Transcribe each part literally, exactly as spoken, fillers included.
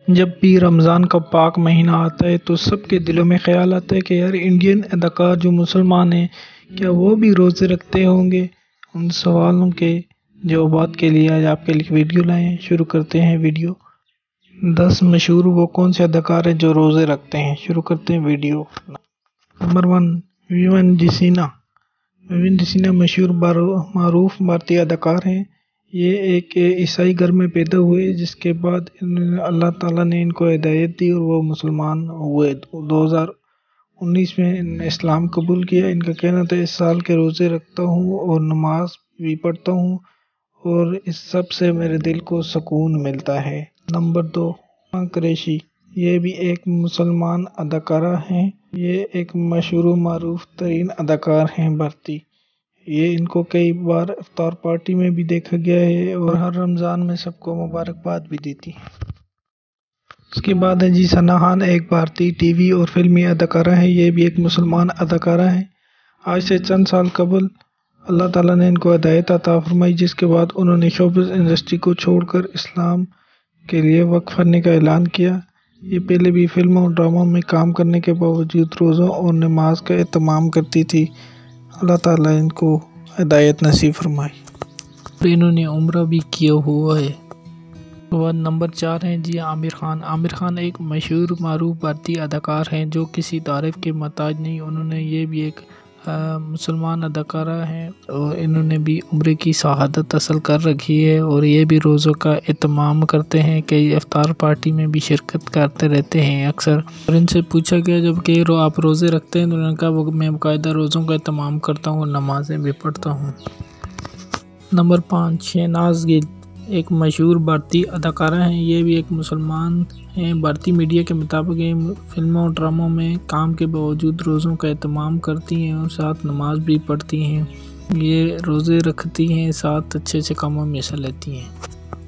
جب بھی رمضان کا پاک مہینہ آتا ہے تو سب کے دلوں میں خیال آتا ہے کہ یار انڈین اداکار جو مسلمان ہیں کیا وہ بھی روزے رکھتے ہوں گے۔ ان سوالوں کے جوابات کے لیے آج آپ کے لیے ویڈیو لائے ہیں۔ شروع کرتے ہیں ویڈیو۔ دس مشہور وہ کون سے اداکار ہیں جو روزے رکھتے ہیں۔ شروع کرتے ہیں video. Number one, Vivian Dsena. Vivian Dsena مشہور معروف بھارتی اداکار ہیں۔ یہ ایک عیسائی گھر میں پیدا ہوئے جس کے بعد اللہ تعالیٰ نے ان کو ہدایت دی اور وہ مسلمان ہوئے۔ دو ہزار انیس میں ان نے اسلام قبول کیا۔ ان کا کہنا تھا اس سال کے روزے رکھتا ہوں اور نماز بھی پڑھتا ہوں اور اس سب سے میرے دل کو سکون ملتا ہے۔ نمبر دو، ہما قریشی۔ یہ بھی ایک مسلمان اداکارہ ہیں۔ یہ ایک مشہور و معروف ترین اداکار ہیں بھارتی۔ یہ ان کو کئی بار افطار پارٹی میں بھی دیکھا گیا ہے اور ہر رمضان میں سب کو مبارکباد بھی دیتی ہے۔ اس کے بعد ہے جی ثنا خان، ایک بھارتی ٹی وی اور فلمی اداکارہ ہیں۔ یہ بھی ایک مسلمان اداکارہ ہیں۔ آج سے چند سال قبل اللہ تعالیٰ نے ان کو ہدایت عطا فرمائی جس کے بعد انہوں نے شوبز انڈسٹری کو چھوڑ کر اسلام کے لیے وقف ہونے کا اعلان کیا۔ یہ پہلے بھی فلموں اور ڈراموں میں کام کرنے کے باوجود روزوں اور نماز کا اہتمام کرتی تھی۔ اللہ تعالیٰ ان کو ہدایت نصیب فرمائی۔ انہوں نے عمرہ بھی کیا ہوا ہے۔ نمبر چار ہیں جی عامر خان۔ عامر خان ایک مشہور معروف بھارتی اداکار ہیں جو کسی تعریف کے محتاج نہیں۔ انہوں نے یہ بھی ایک مسلمان اداکارہ ہیں اور انہوں نے بھی عمرے کی شہادت حاصل کر رکھی ہے اور یہ بھی روزوں کا اہتمام کرتے ہیں۔ کئی افطار پارٹی میں بھی شرکت کرتے رہتے ہیں اکثر۔ اور ان سے پوچھا گیا جب کہ آپ روزے رکھتے ہیں تو انہوں نے کہا میں باقاعدہ روزوں کا اہتمام کرتا ہوں اور نمازیں بھی پڑھتا ہوں۔ نمبر پانچ، شہناز گل، ایک مشہور بھارتی اداکارہ ہیں۔ یہ بھی ایک مسلمان ہیں۔ بھارتی میڈیا کے مطابق یہ فلموں اور ڈراموں میں کام کے باوجود روزوں کا اہتمام کرتی ہیں اور ساتھ نماز بھی پڑھتی ہیں۔ یہ روزے رکھتی ہیں، ساتھ اچھے اچھے کاموں میں حصہ لیتی ہیں۔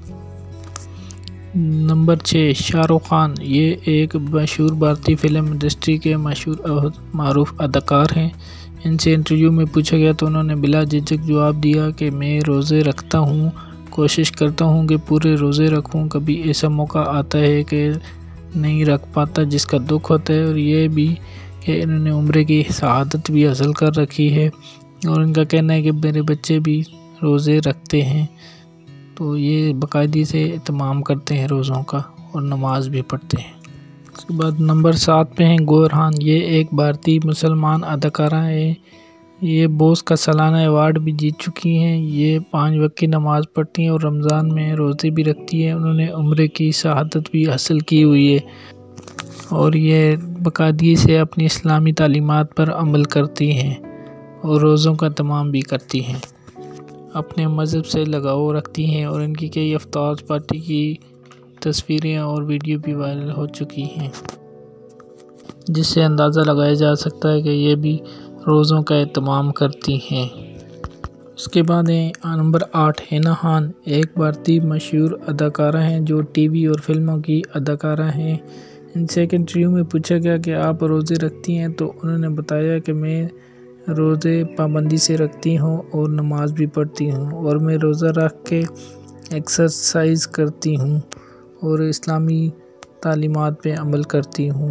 نمبر چھ، شاہ رخ خان۔ یہ ایک مشہور بھارتی فلم انڈسٹری کے مشہور اور معروف اداکار ہیں۔ ان سے انٹرویو میں پوچھا گیا تو انہوں نے بلا جھجک جواب دیا کہ میں روزے رکھتا ہوں، کوشش کرتا ہوں کہ پورے روزے رکھوں۔ کبھی ایسا موقع آتا ہے کہ نہیں رکھ پاتا جس کا دکھ ہوتا ہے۔ اور یہ بھی کہ انہوں نے عمرے کی شہادت بھی حاصل کر رکھی ہے اور ان کا کہنا ہے کہ میرے بچے بھی روزے رکھتے ہیں تو یہ باقاعدگی سے اہتمام کرتے ہیں روزوں کا اور نماز بھی پڑھتے ہیں۔ اس کے بعد نمبر سات پہ ہیں گوہر خان۔ یہ ایک بھارتی مسلمان اداکارہ ہے۔ یہ بوس کا سالانہ ایوارڈ بھی جیت چکی ہیں۔ یہ پانچ وقت کی نماز پڑھتی ہیں اور رمضان میں روزے بھی رکھتی ہیں۔ انہوں نے عمرے کی شہادت بھی حاصل کی ہوئی ہے اور یہ باقاعدگی سے اپنی اسلامی تعلیمات پر عمل کرتی ہیں اور روزوں کا اہتمام بھی کرتی ہیں۔ اپنے مذہب سے لگاؤ رکھتی ہیں اور ان کی کئی افطار پارٹی کی تصویریں اور ویڈیو بھی وائرل ہو چکی ہیں جس سے اندازہ لگایا جا سکتا ہے کہ یہ بھی روزوں کا اہتمام کرتی ہیں۔ اس کے بعد ہیں نمبر آٹھ، حنا خان، ایک بھارتی مشہور اداکارہ ہیں جو ٹی وی اور فلموں کی اداکارہ ہیں۔ ان سے ایک انٹرویو میں پوچھا گیا کہ آپ روزے رکھتی ہیں تو انہوں نے بتایا کہ میں روزے پابندی سے رکھتی ہوں اور نماز بھی پڑھتی ہوں اور میں روزہ رکھ کے ایکسرسائز کرتی ہوں اور اسلامی تعلیمات پہ عمل کرتی ہوں۔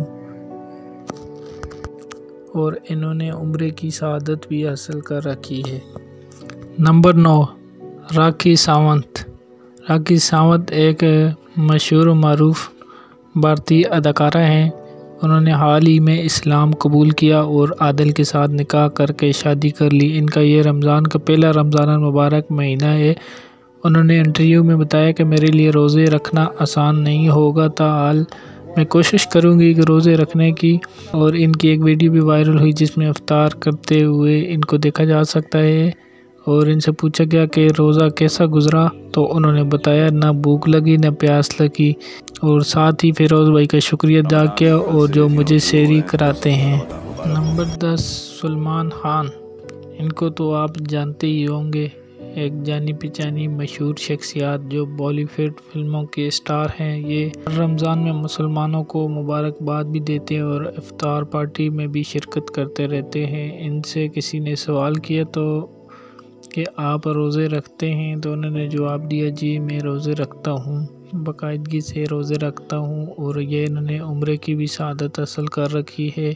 اور انہوں نے عمرے کی شہادت بھی حاصل کر رکھی ہے۔ نمبر نو، راکھی ساونت۔ راکھی ساونت ایک مشہور و معروف بھارتی اداکارہ ہیں۔ انہوں نے حال ہی میں اسلام قبول کیا اور عادل کے ساتھ نکاح کر کے شادی کر لی۔ ان کا یہ رمضان کا پہلا رمضان المبارک مہینہ ہے۔ انہوں نے انٹرویو میں بتایا کہ میرے لیے روزے رکھنا آسان نہیں ہوگا، تاحال میں کوشش کروں گی کہ روزے رکھنے کی۔ اور ان کی ایک ویڈیو بھی وائرل ہوئی جس میں افطار کرتے ہوئے ان کو دیکھا جا سکتا ہے اور ان سے پوچھا گیا کہ روزہ کیسا گزرا تو انہوں نے بتایا نہ بھوک لگی نہ پیاس لگی، اور ساتھ ہی فیروز بھائی کا شکریہ ادا کیا اور جو مجھے سحری کراتے ہیں۔ نمبر دس، سلمان خان۔ ان کو تو آپ جانتے ہی ہوں گے، ایک جانی پہچانی مشہور شخصیات جو بالی ووڈ فلموں کے اسٹار ہیں۔ یہ رمضان میں مسلمانوں کو مبارکباد بھی دیتے ہیں اور افطار پارٹی میں بھی شرکت کرتے رہتے ہیں۔ ان سے کسی نے سوال کیا تو کہ آپ روزے رکھتے ہیں تو انہوں نے جواب دیا جی میں روزے رکھتا ہوں۔ باقاعدگی سے روزے رکھتا ہوں، اور یہ انہوں نے عمرے کی بھی سعادت حاصل کر رکھی ہے۔